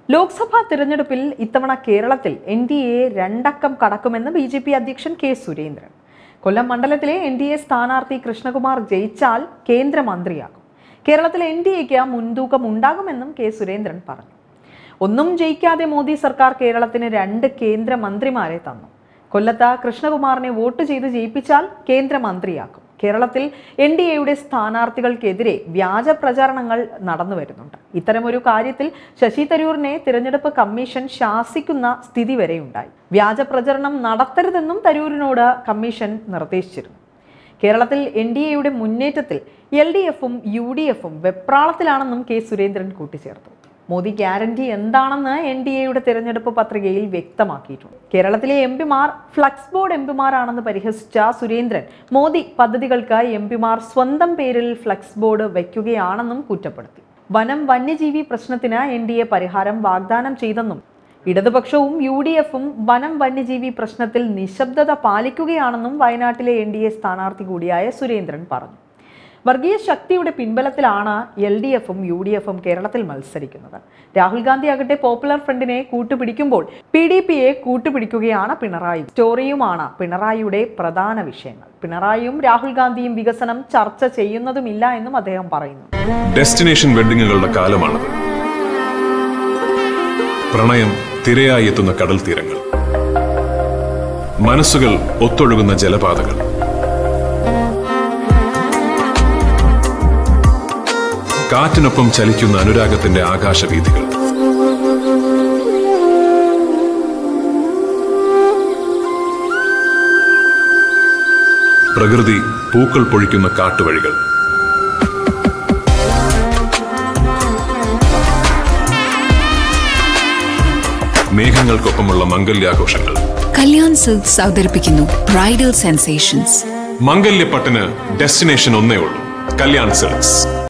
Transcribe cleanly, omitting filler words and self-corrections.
ലോക്സഭാ തിരഞ്ഞെടുപ്പിൽ ഇത്തവണ കേരളത്തിൽ NDA രണ്ടക്കം കടക്കുമെന്ന് BJP അധ്യക്ഷൻ K. സുരേന്ദ്രൻ. കൊല്ലം മണ്ഡലത്തിലെ NDA സ്ഥാനാർത്ഥി കൃഷ്ണകുമാർ ജയിച്ചാൽ കേന്ദ്രമന്ത്രിയാകും. കേരളത്തിൽ NDAയ്ക്ക് മുൻതൂക്കം ഉണ്ടാകുമെന്നും K. സുരേന്ദ്രൻ പറഞ്ഞു. ഒന്നും ജയിക്കാതെ മോദി സർക്കാർ കേരളത്തിന് 2 കേന്ദ്രമന്ത്രിമാരെ തന്നു. കൊല്ലത്ത് കൃഷ്ണകുമാറിനെ വോട്ട് ചെയ്ത് ജയിപ്പിച്ചാൽ കേന്ദ്രമന്ത്രിയാക്കും. കേരളത്തിൽ NDAയുടെ സ്ഥാനാർത്ഥികൾക്കെതിരെ വ്യാജ പ്രചാരണങ്ങൾ നടന്നു വരുന്നുണ്ട്. ഇത്തരമൊരു കാര്യത്തിൽ ശശി തരൂരിനെ തിരഞ്ഞെടുപ്പ് കമ്മീഷൻ ശാസിക്കുന്ന സ്ഥിതി വരെയുണ്ടായി. വ്യാജ പ്രചരണം നടത്തരുതെന്നും തരൂരിനോട് കമ്മീഷൻ നിർദ്ദേശിച്ചിരുന്നു. കേരളത്തിൽ NDAയുടെ മുന്നേറ്റത്തിൽ LDFും UDFും വെപ്രാളത്തിലാണെന്നും K. സുരേന്ദ്രൻ കൂട്ടിച്ചേർത്തു. മോദി ഗ്യാരണ്ടി എന്താണെന്ന് NDAയുടെ തിരഞ്ഞെടുപ്പ് പത്രികയിൽ വ്യക്തമാക്കിയിട്ടുണ്ട്. കേരളത്തിലെ MP മാർ ഫ്ലക്സ് ബോർഡ് MP മാരാണെന്ന് പരിഹസിച്ച സുരേന്ദ്രൻ മോദി പദ്ധതികൾക്ക് MP മാർ സ്വന്തം പേരിൽ ഫ്ലക്സ് ബോർഡ് വയ്ക്കുകയാണെന്നും കുറ്റപ്പെടുത്തി. വനം വന്യജീവി പ്രശ്നത്തിന് NDA പരിഹാരം വാഗ്ദാനം ചെയ്തെന്നും ഇടതുപക്ഷവും UDFും വനം വന്യജീവി പ്രശ്നത്തിൽ നിശബ്ദത പാലിക്കുകയാണെന്നും വയനാട്ടിലെ NDA സ്ഥാനാർത്ഥി കൂടിയായ സുരേന്ദ്രൻ പറഞ്ഞു. വർഗീയ ശക്തിയുടെ പിൻബലത്തിലാണ് LDFും UDFും കേരളത്തിൽ മത്സരിക്കുന്നത്. രാഹുൽ ഗാന്ധി ആകട്ടെ പോപ്പുലർ ഫ്രണ്ടിനെ കൂട്ടുപിടിക്കുമ്പോൾ PDPയെ കൂട്ടുപിടിക്കുകയാണ് പിണറായി. സ്റ്റോറിയുമാണ് പിണറായിയുടെ പ്രധാന വിഷയങ്ങൾ. പിണറായിയും രാഹുൽ ഗാന്ധിയും വികസനം ചർച്ച ചെയ്യുന്നതുമില്ല എന്നും അദ്ദേഹം പറയുന്നു. ഡെസ്റ്റിനേഷൻ വെഡിങ്ങുകളുടെ കാലമാണത്. പ്രണയം തിരയായി എത്തുന്ന കടൽ തീരങ്ങൾ, മനസ്സുകൾ ഒത്തൊഴുകുന്ന ജലപാതകൾ, കാറ്റിനൊപ്പം ചലിക്കുന്ന അനുരാഗത്തിന്റെ ആകാശവീഥികൾ, പ്രകൃതി പൂക്കൾ പൊഴിക്കുന്ന കാട്ടുവഴികൾ, മേഘങ്ങൾക്കൊപ്പമുള്ള മംഗല്യാഘോഷങ്ങൾ. കല്യാൺ സിൽക്സ് അവതരിപ്പിക്കുന്നു ബ്രൈഡൽ സെൻസേഷൻസ്. മംഗല്യപ്പട്ടിന് ഡെസ്റ്റിനേഷൻ ഒന്നേ ഉള്ളൂ, കല്യാൺ സിൽക്സ്.